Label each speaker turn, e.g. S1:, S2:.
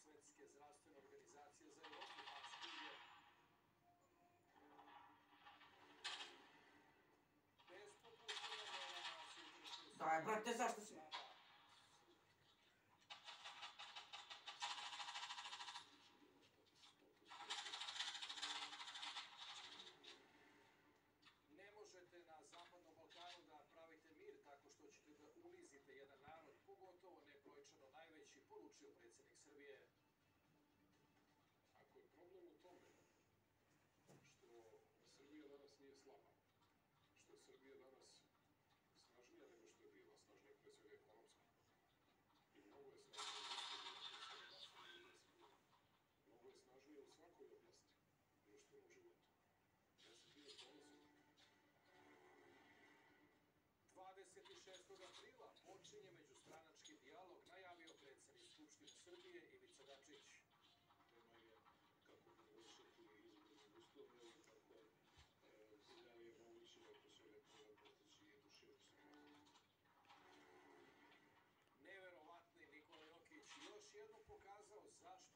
S1: Svetske zdravstvene organizacije za Evropu, a studije bez popuštanja merama sutrašnje...
S2: Daj, brate, zašto si?
S1: Ne možete na Zapadnom Balkanu da pravite mir tako što ćete da unizite jedan narod, pogotovo nebrojčano najveći, poručio predsjednik Srbije.
S3: Ako je problem u tome što Srbija danas nije slaba, što je Srbija danas snažnija nego što je bila, snažnija pre svega ekonomski. I mnogo je snažnija u svakoj oblasti društvenog života. Ja se time ponosim.
S1: 26. aprila počinje međustranački dijalog, najavio predsjednik Skupštine Srbije Ivica Dačić.
S3: Tema je kako poboljšati izborne uslove i kako i da li je moguće oko svega toga postići jednu širu saradnju.
S1: Neverovatni Nikola Jokić još jednom pokazao zašto